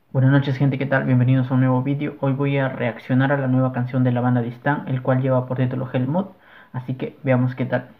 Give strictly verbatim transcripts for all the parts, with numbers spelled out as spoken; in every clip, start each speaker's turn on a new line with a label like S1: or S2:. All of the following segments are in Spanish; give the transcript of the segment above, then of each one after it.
S1: Buenas noches gente, ¿qué tal? Bienvenidos a un nuevo vídeo. Hoy voy a reaccionar a la nueva canción de la banda de Stan, el cual lleva por título Hellmouth, así que veamos qué tal.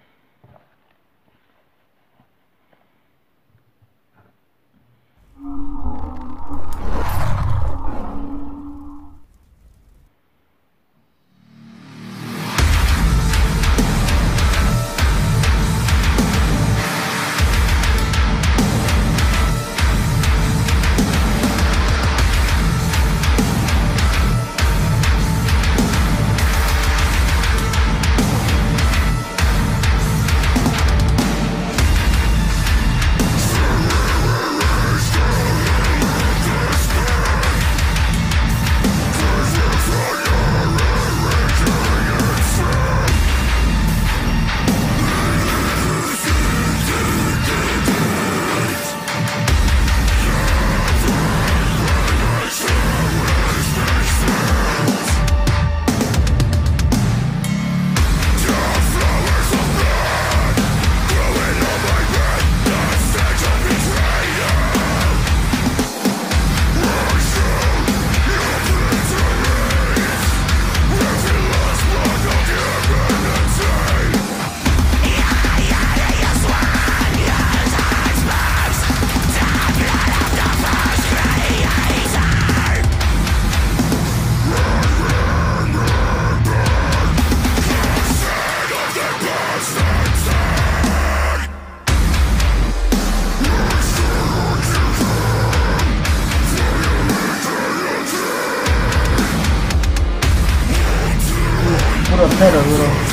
S1: Puro cero, duro.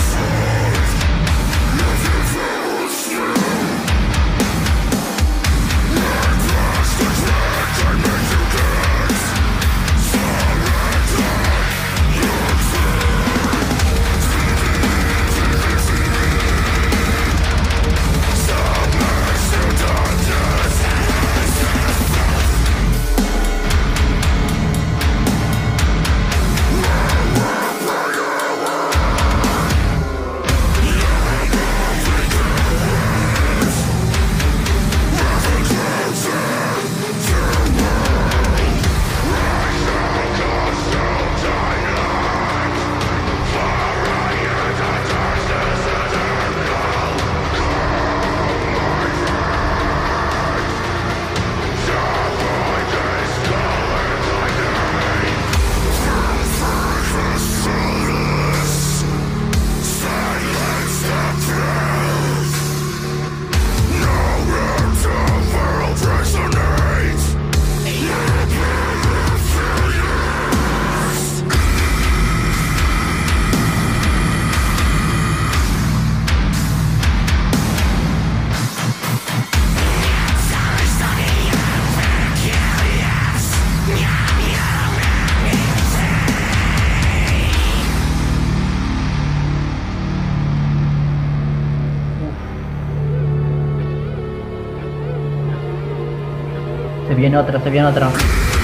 S1: Se viene otra, se viene otra.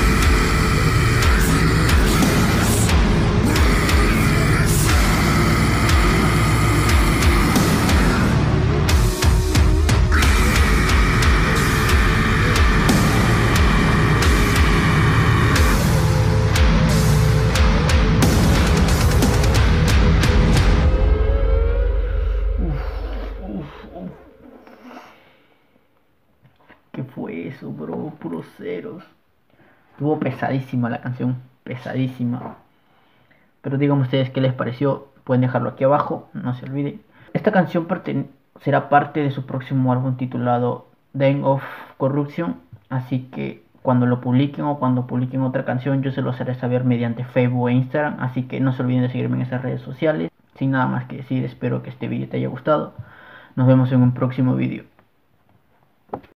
S1: ¿Qué fue eso, bro? Puros ceros. Estuvo pesadísima la canción, pesadísima. Pero díganme ustedes qué les pareció. Pueden dejarlo aquí abajo, no se olviden. Esta canción será parte de su próximo álbum titulado The End of Corruption. Así que cuando lo publiquen o cuando publiquen otra canción, yo se los haré saber mediante Facebook e Instagram. Así que no se olviden de seguirme en esas redes sociales. Sin nada más que decir, espero que este vídeo te haya gustado. Nos vemos en un próximo vídeo.